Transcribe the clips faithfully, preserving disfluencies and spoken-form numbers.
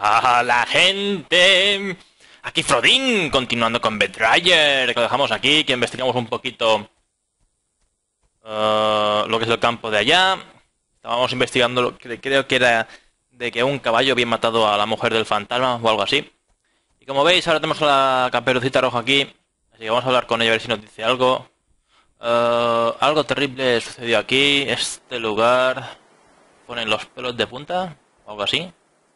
¡A la gente! Aquí Frodin, continuando con Betrayer, que lo dejamos aquí, que investigamos un poquito uh, lo que es el campo de allá. Estábamos investigando lo que creo que era de que un caballo había matado a la mujer del fantasma o algo así. Y como veis, ahora tenemos a la Caperucita Roja aquí, así que vamos a hablar con ella a ver si nos dice algo. Uh, algo terrible sucedió aquí, este lugar ponen los pelos de punta, o algo así.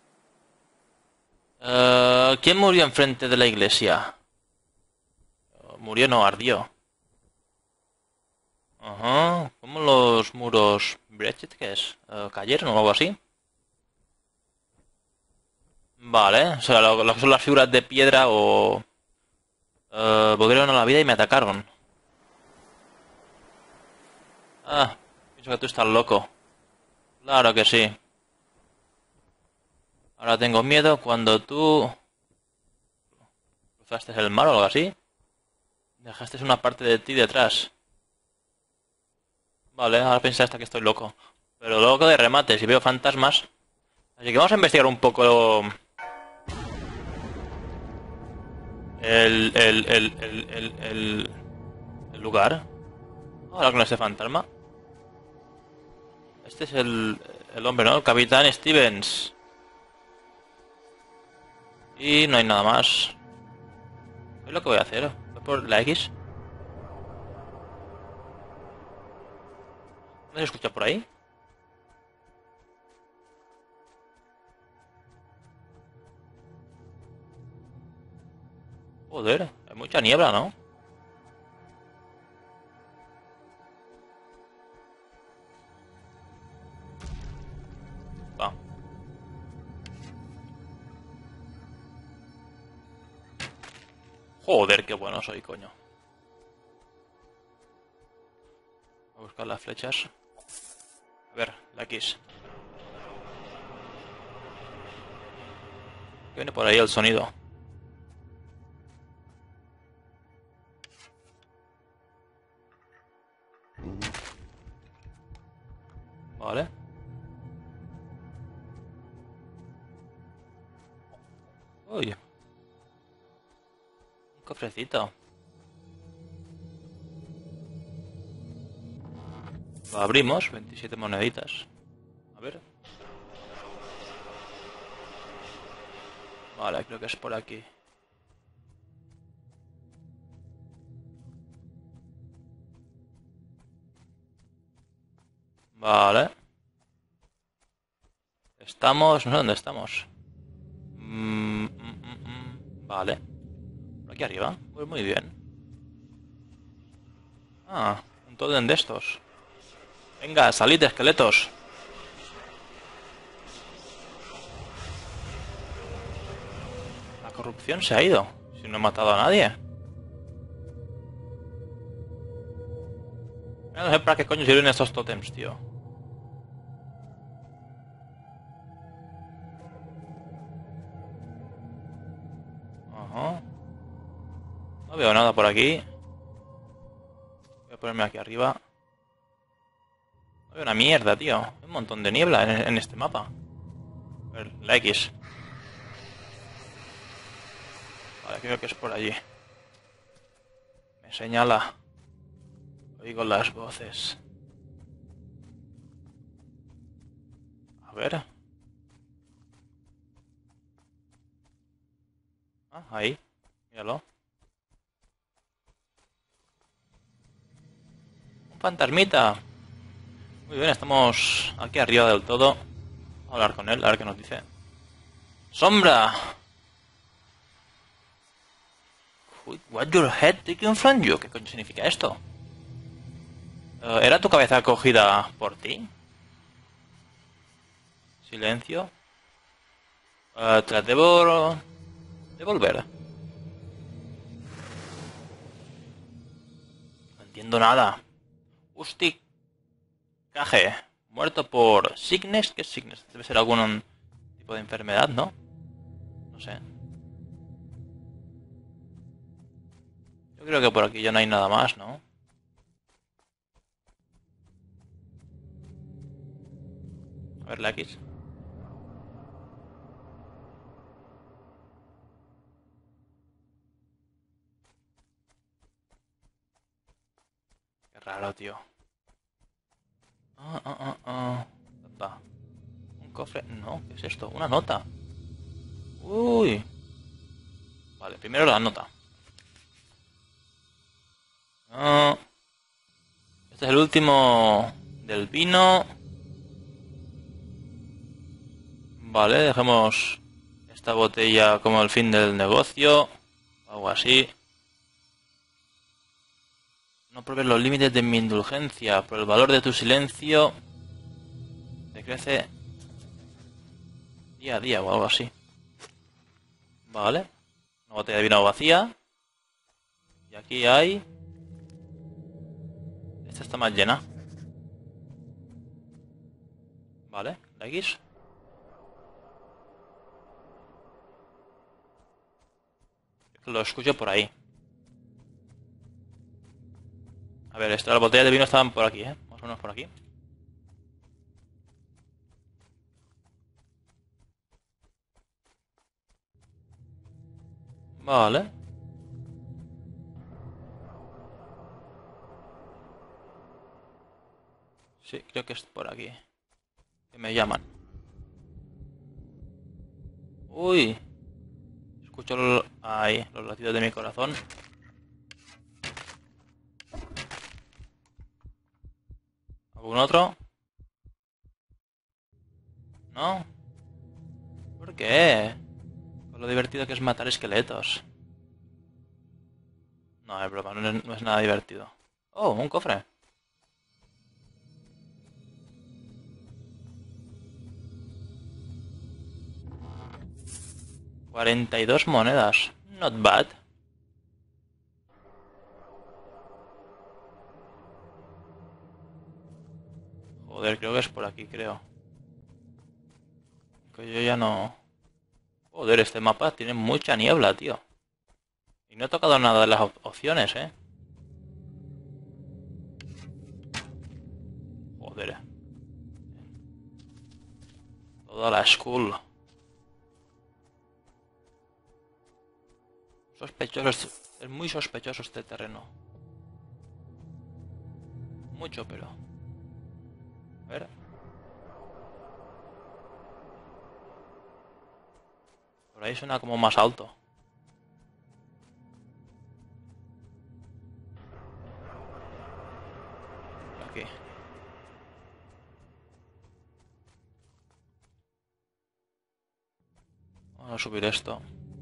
Uh, ¿Quién murió enfrente de la iglesia? Murió, no, ardió. Ajá, ¿cómo los muros Brechet, qué es? Uh, ¿cayeron o algo así? Vale, o sea, lo, lo que son las figuras de piedra o... Uh, volvieron a la vida y me atacaron. Ah, pienso que tú estás loco. Claro que sí. Ahora tengo miedo cuando tú... cruzaste el mar o algo así. Dejaste una parte de ti detrás. Vale, ahora pensaste que estoy loco. Pero loco de remate, si veo fantasmas. Así que vamos a investigar un poco... El... El... El... El... El... El, el lugar. Ahora con este fantasma. Este es el... El hombre, ¿no? El Capitán Stevens. Y no hay nada más. ¿Qué es lo que voy a hacer? ¿Voy por la X? ¿No se escucha por ahí? Joder, hay mucha niebla, ¿no? Va. Joder, qué bueno soy, coño. Voy a buscar las flechas. A ver, la X. ¿Qué viene por ahí el sonido? Vale. Uy. Un cofrecito. Lo abrimos, veintisiete moneditas. A ver. Vale, creo que es por aquí. Vale. Estamos... no sé dónde estamos. Mm, mm, mm, mm. Vale. Por aquí arriba. Pues muy bien. Ah, un tótem de estos. Venga, salid, esqueletos. La corrupción se ha ido. Si no he matado a nadie. No sé para qué coño sirven estos tótems, tío. Ajá. No veo nada por aquí. Voy a ponerme aquí arriba. No veo una mierda, tío. Hay un montón de niebla en, en este mapa. A ver, la X. Vale, creo que es por allí. Me señala. Oigo las voces. A ver. Ah, ahí. Míralo. Un fantasmita. Muy bien, estamos aquí arriba del todo. Vamos a hablar con él, a ver qué nos dice. ¡Sombra! What your head taken from you? ¿Qué coño significa esto? Uh, ¿Era tu cabeza cogida por ti? Silencio. Uh, te la debo devolver. No entiendo nada. Usti Caje. Muerto por sickness. ¿Qué es sickness? Debe ser algún tipo de enfermedad, ¿no? No sé. Yo creo que por aquí ya no hay nada más, ¿no? A ver la X. raro, tío. Ah, ah, ah, ah. ¿Dónde está? ¿Un cofre? No, ¿qué es esto? Una nota. Uy. Vale, primero la nota. Ah. Este es el último del vino. Vale, dejemos esta botella como el fin del negocio. Algo así. No pruebes los límites de mi indulgencia. Por el valor de tu silencio te crece día a día o algo así. Vale. Una botella de vino vacía. Y aquí hay... Esta está más llena. Vale, la X. Lo escucho por ahí. A ver, esto, las botellas de vino estaban por aquí, ¿eh? Más o menos por aquí. Vale. Sí, creo que es por aquí. Que me llaman. Uy. Escucho lo- ahí, los latidos de mi corazón. ¿Algún otro? ¿No? ¿Por qué? Con lo divertido que es matar esqueletos. No, es broma, no es, no es nada divertido. Oh, un cofre. cuarenta y dos monedas. Not bad. Joder, creo que es por aquí, creo. Que yo ya no... Joder, este mapa tiene mucha niebla, tío. Y no he tocado nada de las op- opciones, ¿eh? Joder. Toda la school. Sospechoso. Es es muy sospechoso este terreno. Mucho, pero... A ver. Por ahí suena como más alto. Aquí. Vamos a subir esto.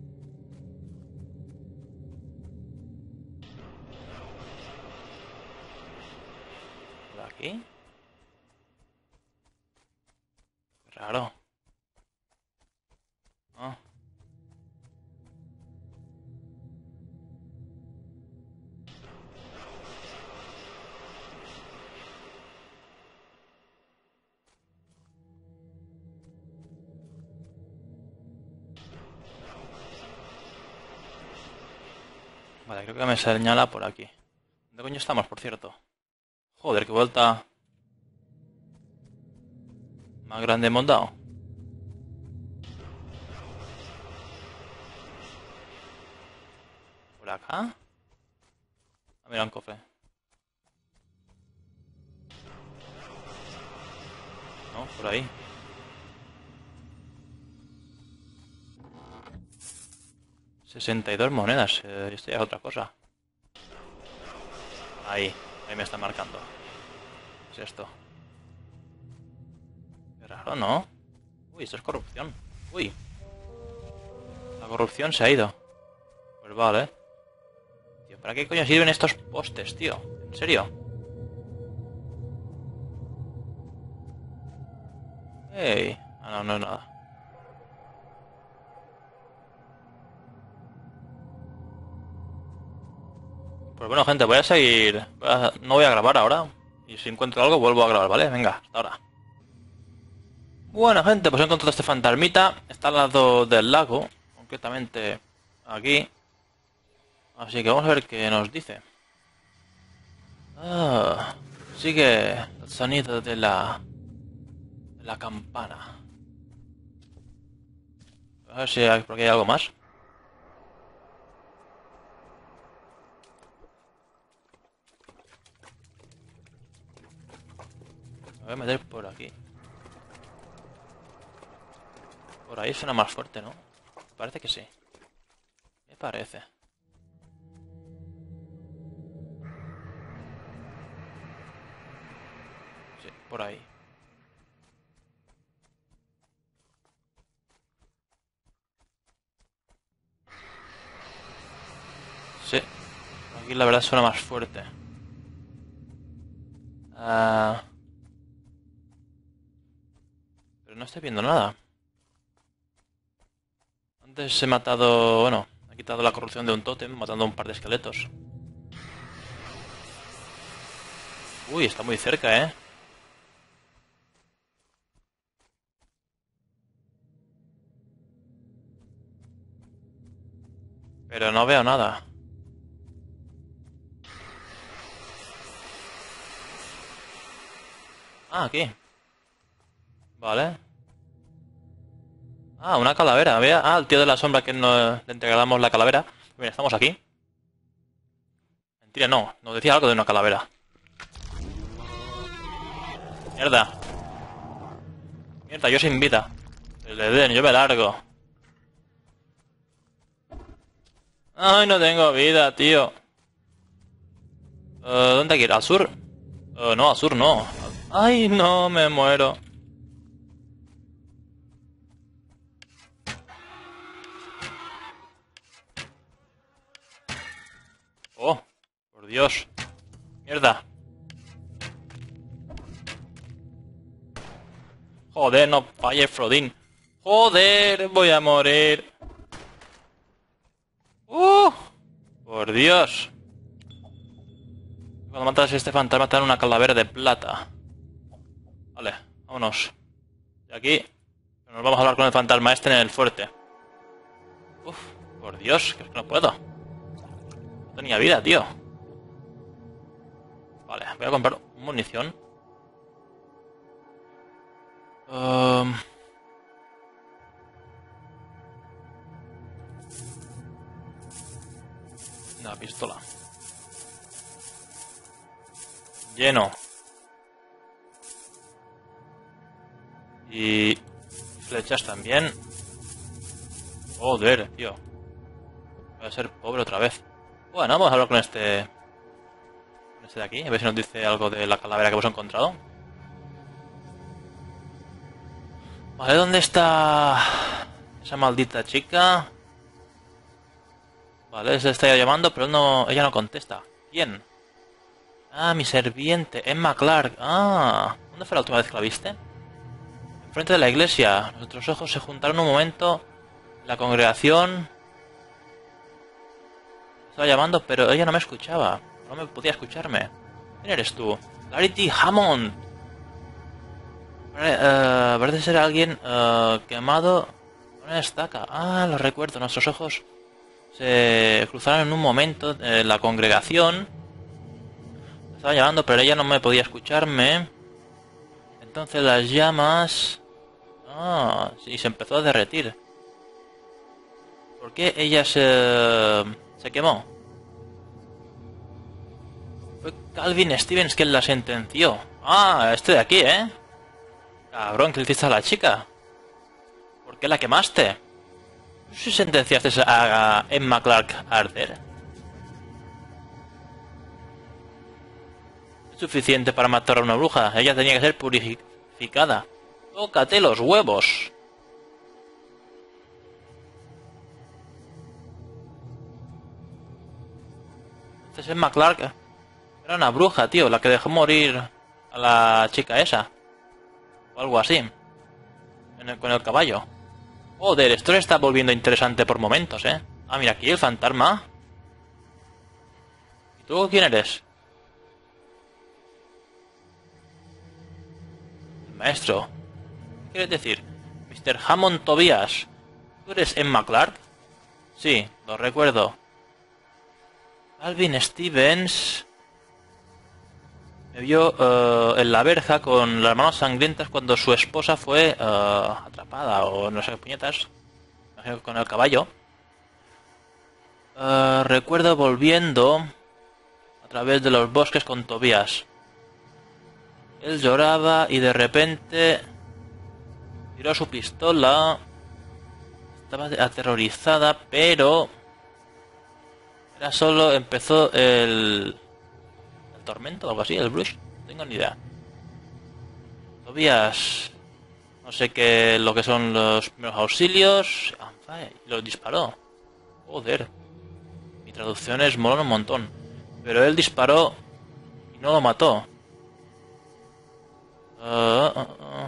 Por aquí. Qué raro. Ah. Vale, creo que me señala por aquí. ¿Dónde coño estamos, por cierto? Joder, qué vuelta más grande hemos dado. ¿Por acá? Ah, mira, un cofre. No, por ahí. sesenta y dos monedas. Eh, esto ya es otra cosa. Ahí. Ahí me está marcando. ¿Qué es esto? Qué raro, ¿no? Uy, esto es corrupción. Uy. La corrupción se ha ido. Pues vale. Tío, ¿para qué coño sirven estos postes, tío? ¿En serio? Ey. Ah, no, no es nada. Pues bueno, gente, voy a seguir. voy a- No voy a grabar ahora. Y si encuentro algo, vuelvo a grabar, ¿vale? Venga, hasta ahora. Bueno, gente, pues he encontrado este fantasmita. Está al lado del lago. Concretamente aquí. Así que vamos a ver qué nos dice. Ah, sigue el sonido de la, de la campana. A ver si hay, por aquí hay algo más. a meter por aquí. Por ahí suena más fuerte, ¿no? Parece que sí. Me parece. Sí, por ahí. Sí. Aquí la verdad suena más fuerte. Ah... Pero no estoy viendo nada. Antes he matado... Bueno, he quitado la corrupción de un tótem matando a un par de esqueletos. Uy, está muy cerca, ¿eh? Pero no veo nada. Ah, aquí. Vale. Ah, una calavera. Vea. Ah, el tío de la sombra que nos le entregamos la calavera. Mira, estamos aquí. Mentira, no. Nos decía algo de una calavera. Mierda. Mierda, yo sin vida. Que le den, yo me largo. Ay, no tengo vida, tío. Uh, ¿Dónde hay que ir? ¿Al sur? Uh, no, al sur no. Ay, no, me muero. Oh, por Dios. Mierda. Joder, no falle Frodin. Joder, voy a morir. ¡Uh! Por Dios. Cuando matas a este fantasma te dan una calavera de plata. Vale, vámonos. De aquí nos vamos a hablar con el fantasma este en el fuerte. Uf, por Dios, que es que no puedo. No tenía vida, tío. Vale, voy a comprar munición. Um... Una pistola. Lleno. Y flechas también. Joder, tío. Voy a ser pobre otra vez. Bueno, vamos a hablar con este... Con este de aquí. A ver si nos dice algo de la calavera que hemos encontrado. Vale, ¿dónde está esa maldita chica? Vale, se está llamando, pero no, ella no contesta. ¿Quién? Ah, mi serviente, Emma Clark. Ah, ¿dónde fue la última vez que la viste? Enfrente de la iglesia. Nuestros ojos se juntaron un momento. La congregación estaba llamando, pero ella no me escuchaba. No me podía escucharme. ¿Quién eres tú? Clarity Hammond. Uh, parece ser alguien uh, quemado con una estaca. Ah, lo recuerdo. Nuestros ojos se cruzaron en un momento. Eh, la congregación estaba llamando, pero ella no me podía escucharme. Entonces las llamas... Ah, sí, se empezó a derretir. ¿Por qué ella se... se quemó? Fue Calvin Stevens quien la sentenció. Ah, este de aquí, ¿eh? Cabrón, ¿qué le hiciste a la chica? ¿Por qué la quemaste? ¿Si sentenciaste a Emma Clark a arder? Es suficiente para matar a una bruja. Ella tenía que ser purificada. Tócate los huevos. Este es Emma Clark. Era una bruja, tío, la que dejó morir a la chica esa. O algo así. En el, con el caballo. Joder, esto se está volviendo interesante por momentos, ¿eh? Ah, mira, aquí el fantasma. ¿Y tú quién eres? El maestro. ¿Qué quieres decir? mister Hammond Tobias. ¿Tú eres Emma Clark? Sí, lo recuerdo. Calvin Stevens... Me vio uh, en la verja con las manos sangrientas cuando su esposa fue uh, atrapada, o no sé qué puñetas, con el caballo. Uh, recuerdo volviendo a través de los bosques con Tobias. Él lloraba y de repente tiró su pistola. Estaba aterrorizada, pero era solo empezó el, el tormento o algo así, el brush. No tengo ni idea. Tobias, no sé qué lo que son los primeros auxilios. Y los disparó. Joder. Mi traducción es mola un montón. Pero él disparó y no lo mató. Uh, uh, uh.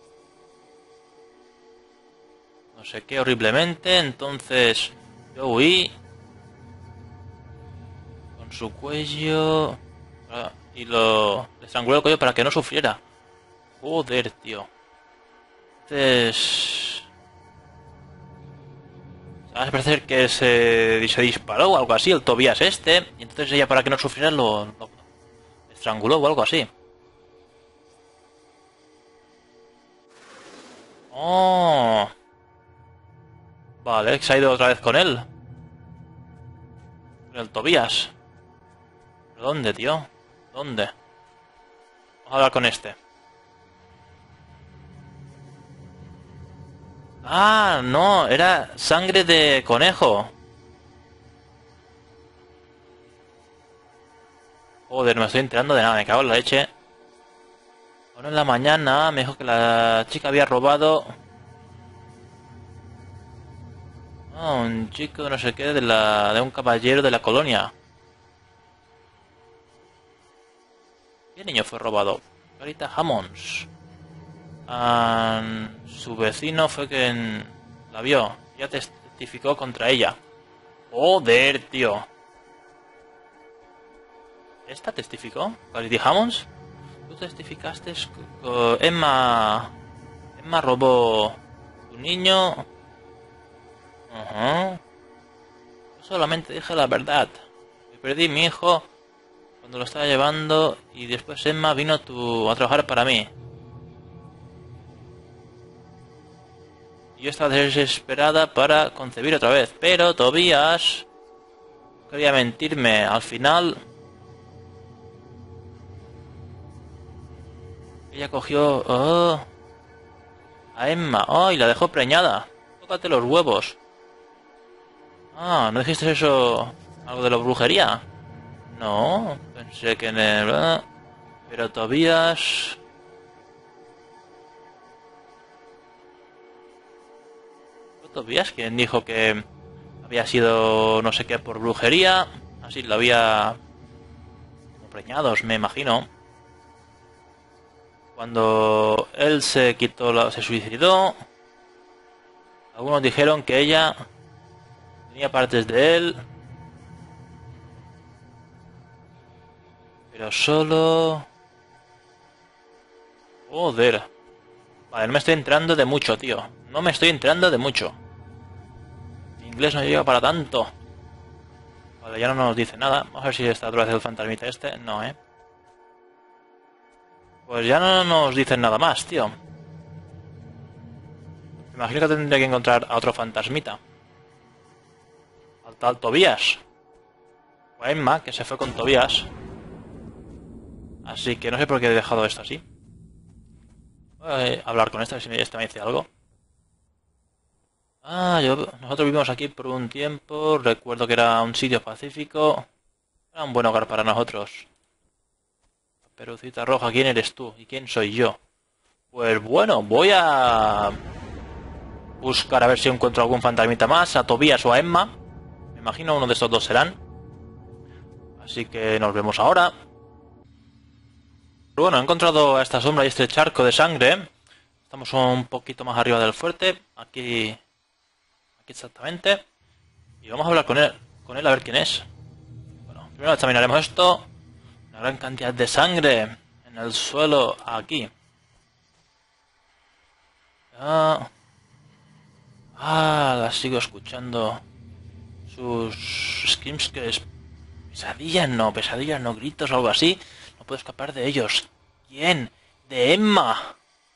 No sé qué horriblemente. Entonces yo huí. Con su cuello. Uh, y lo... le estrangulé el cuello para que no sufriera. Joder, tío. Entonces... a parecer que se, se disparó o algo así, el Tobias este. Y entonces ella, para que no sufriera, lo, lo estranguló o algo así. Oh. Vale, se ha ido otra vez con él. Con el Tobias. ¿Pero dónde, tío? ¿Dónde? Vamos a hablar con este. Ah, no, era sangre de conejo. Joder, no me estoy enterando de nada, me cago en la leche. Ahora en la mañana me dijo que la chica había robado... ah, un chico de no sé qué, de, la, de un caballero de la colonia. ¿Qué niño fue robado? Clarita Hammonds. Ah, su vecino fue quien la vio. Ya testificó contra ella. Joder, tío. ¿Esta testificó? ¿Clarity Hammonds? Tú testificaste que Emma... Emma robó un niño. Ajá. Yo solamente dije la verdad. Me perdí mi hijo cuando lo estaba llevando y después Emma vino tu, a trabajar para mí. Y yo estaba desesperada para concebir otra vez. Pero Tobias quería mentirme. Al final... ella cogió... Oh, a Emma. Oh, y la dejó preñada. Tócate los huevos. Ah, ¿no dijiste eso? ¿Algo de la brujería? No, pensé que en el... pero Tobias... Tobias, quien dijo que había sido no sé qué por brujería. Así lo había... como preñados, me imagino. Cuando él se quitó la... se suicidó. Algunos dijeron que ella tenía partes de él. Pero solo... joder. Vale, no me estoy entrando de mucho, tío. No me estoy entrando de mucho. Mi inglés no llega para tanto. Vale, ya no nos dice nada. Vamos a ver si está otra vez el fantasmita este. No, eh. Pues ya no nos dicen nada más, tío. Me imagino que tendría que encontrar a otro fantasmita. Al tal Tobias. O a Emma, que se fue con Tobias. Así que no sé por qué he dejado esto así. Voy a hablar con esta, a ver si esta me dice algo. Ah, yo, nosotros vivimos aquí por un tiempo. Recuerdo que era un sitio pacífico. Era un buen hogar para nosotros. Perucita roja, ¿quién eres tú? ¿Y quién soy yo? Pues bueno, voy a buscar a ver si encuentro algún fantasmita más. A Tobias o a Emma. Me imagino uno de estos dos serán. Así que nos vemos ahora. Bueno, he encontrado a esta sombra y este charco de sangre. Estamos un poquito más arriba del fuerte. Aquí... aquí exactamente. Y vamos a hablar con él, con él a ver quién es. Bueno, primero examinaremos esto. Una gran cantidad de sangre en el suelo aquí. Ah, ah la sigo escuchando. Sus screams, que es... pesadillas, no, pesadillas, no, gritos o algo así. No puedo escapar de ellos. ¿Quién? De Emma.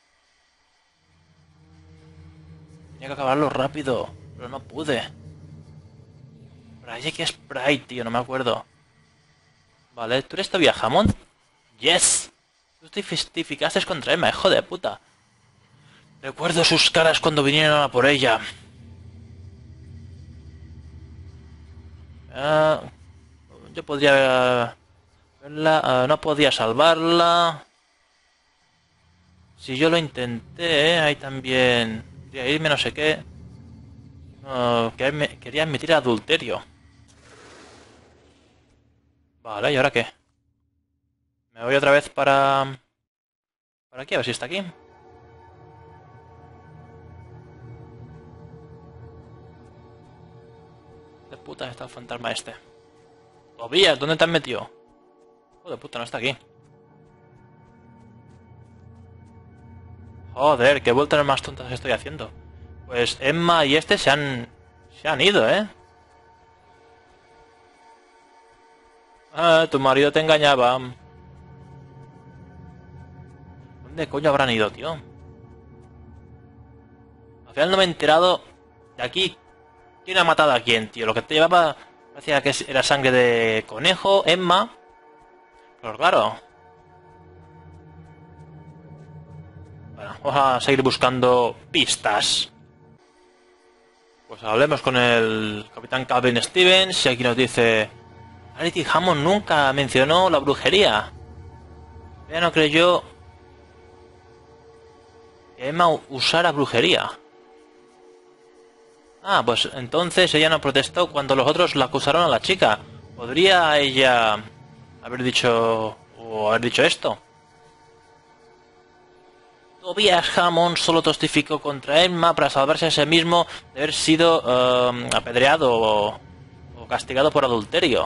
Tenía que acabarlo rápido, pero no pude. Project Sprite, tío, no me acuerdo. Vale, ¿tú eres todavía Hammond? Yes. Tú te testificaste contra Emma, hijo de puta. Recuerdo sus caras cuando vinieron a por ella. Ah, yo podría verla, ah, no podía salvarla. Si yo lo intenté, ahí también quería irme, no sé qué. No, quería, quería admitir adulterio. Vale, ¿y ahora qué? Me voy otra vez para... para aquí, a ver si está aquí. ¿Qué puta está el fantasma este? Tobías, ¿dónde te has metido? Joder, puta, no está aquí. Joder, qué vueltas más tontas estoy haciendo. Pues Emma y este se han... se han ido, ¿eh? Ah, tu marido te engañaba. ¿Dónde coño habrán ido, tío? Al final no me he enterado de aquí. ¿Quién ha matado a quién, tío? Lo que te llevaba parecía que era sangre de conejo, Emma. Pero claro. Bueno, vamos a seguir buscando pistas. Pues hablemos con el capitán Calvin Stevens y aquí nos dice... Charity Hammond nunca mencionó la brujería. Ella no creyó que Emma usara brujería. Ah, pues entonces ella no protestó cuando los otros la acusaron a la chica. ¿Podría ella haber dicho o haber dicho esto? Tobias Hammond solo testificó contra Emma para salvarse a sí mismo de haber sido uh, apedreado o, o castigado por adulterio.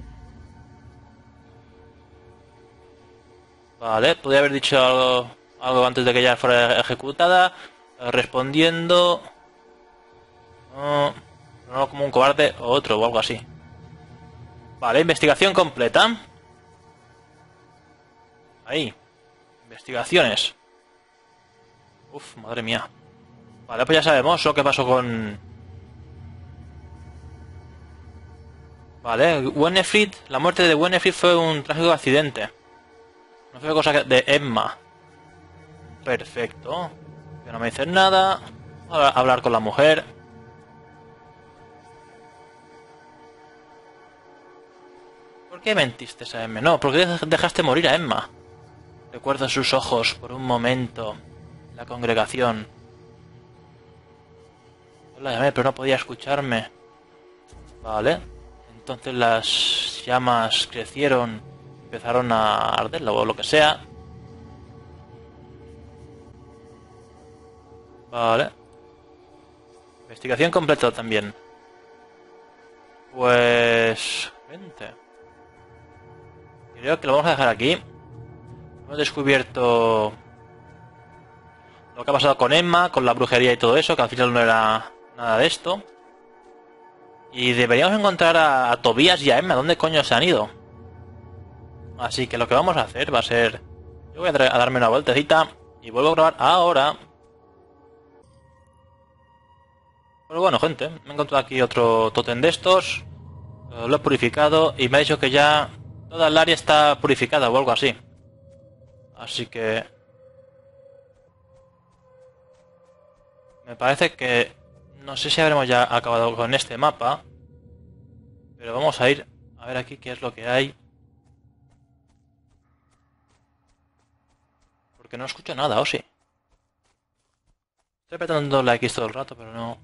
Vale, podría haber dicho algo, algo antes de que ella fuera ejecutada, uh, respondiendo... No, no como un cobarde o otro o algo así. Vale, investigación completa. Ahí. Investigaciones. Uf, madre mía. Vale, pues ya sabemos lo que pasó con... Vale, Winifred. La muerte de Winifred fue un trágico accidente. No fue cosa de Emma. Perfecto. Que no me dicen nada. Voy a hablar con la mujer. ¿Por qué mentiste a Emma? No, ¿por qué dejaste morir a Emma? Recuerdo sus ojos por un momento. La congregación. Yo la llamé, pero no podía escucharme. Vale. Entonces las llamas crecieron. Empezaron a arder o lo que sea. Vale. Investigación completa también. Pues... gente. Creo que lo vamos a dejar aquí. Hemos descubierto lo que ha pasado con Emma, con la brujería y todo eso, que al final no era nada de esto. Y deberíamos encontrar a, a Tobias y a Emma. ¿Dónde coño se han ido? Así que lo que vamos a hacer va a ser... Yo voy a, a darme una vueltecita y vuelvo a grabar ahora. Pero bueno, gente, me he encontrado aquí otro tótem de estos. Lo he purificado y me ha dicho que ya toda el área está purificada o algo así. Así que... me parece que... no sé si habremos ya acabado con este mapa. Pero vamos a ir a ver aquí qué es lo que hay. Porque no escucho nada, ¿o sí? Estoy apretando la X todo el rato, pero no...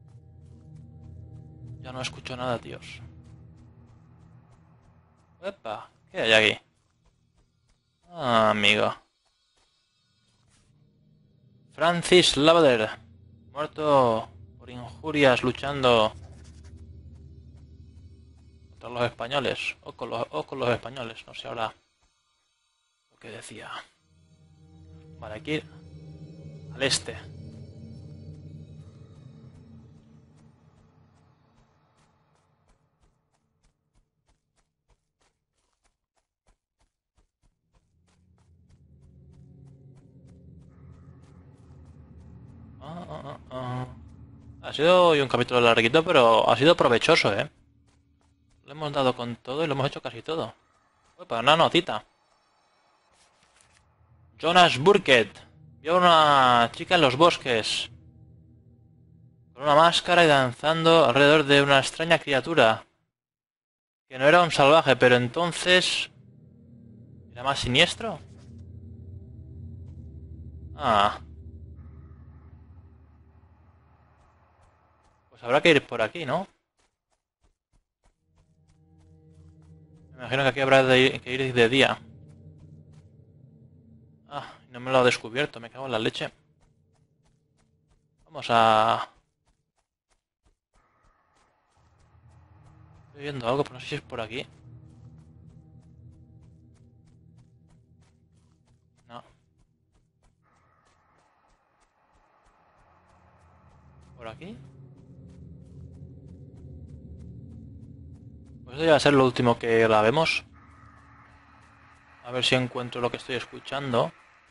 ya no escucho nada, tíos. Epa, ¿qué hay aquí? Ah, amigo. Francis Lavader, muerto por injurias luchando contra los españoles. O con los, o con los españoles, no sé ahora lo que decía. Vale, aquí al este. Ah, ah, ah, ah. Ha sido hoy un capítulo larguito, pero ha sido provechoso, ¿eh? Lo hemos dado con todo y lo hemos hecho casi todo. Uy, para una notita. Jonas Burkett vio a una chica en los bosques con una máscara y danzando alrededor de una extraña criatura que no era un salvaje, pero entonces era más siniestro. Ah, pues habrá que ir por aquí, ¿no? Me imagino que aquí habrá de ir, que ir de día. Ah, no me lo ha descubierto, me cago en la leche. Vamos a... Estoy viendo algo, pero no sé si es por aquí. No. ¿Por aquí? Pues esto ya va a ser lo último que grabemos. A ver si encuentro lo que estoy escuchando.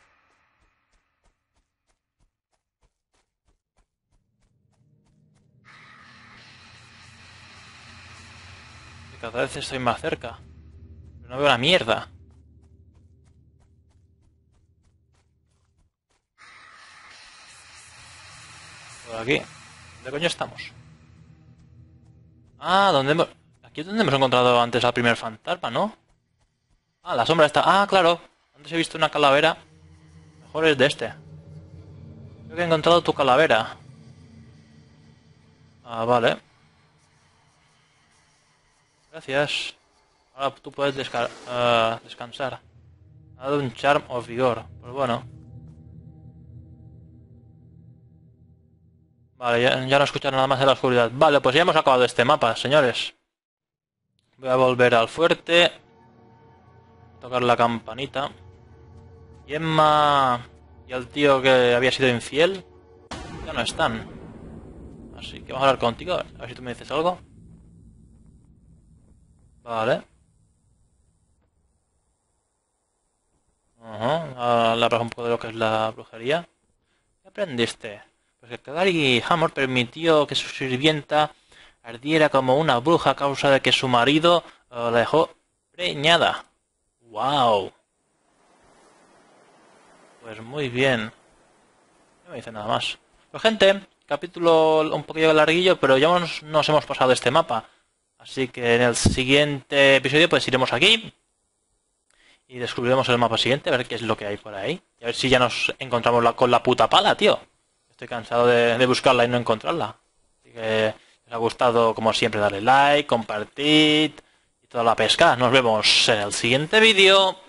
Y cada vez estoy más cerca. Pero no veo la mierda. Por aquí. ¿Dónde coño estamos? Ah, ¿dónde hemos... Aquí es donde hemos encontrado antes al primer fantasma, ¿no? Ah, la sombra está... Ah, claro. Antes he visto una calavera. Mejor es de este. Creo que he encontrado tu calavera. Ah, vale. Gracias. Ahora tú puedes desca uh, descansar. Ha dado un charm o vigor. Pues bueno. Vale, ya, ya no escucho nada más en la oscuridad. Vale, pues ya hemos acabado este mapa, señores. Voy a volver al fuerte. Tocar la campanita. Y Emma y el tío que había sido infiel ya no están. Así que vamos a hablar contigo. A ver si tú me dices algo. Vale. Ajá. Hablas un poco de lo que es la brujería. ¿Qué aprendiste? Pues que Kagari Hammer permitió que su sirvienta ardiera como una bruja a causa de que su marido uh, la dejó preñada. ¡Wow! Pues muy bien. No me dice nada más. Pues gente, capítulo un poquillo larguillo, pero ya nos, nos hemos pasado este mapa. Así que en el siguiente episodio pues iremos aquí y descubriremos el mapa siguiente, a ver qué es lo que hay por ahí. Y a ver si ya nos encontramos la, con la puta pala, tío. Estoy cansado de, de buscarla y no encontrarla. Así que si os ha gustado, como siempre, darle like, compartid y toda la pesca. Nos vemos en el siguiente vídeo.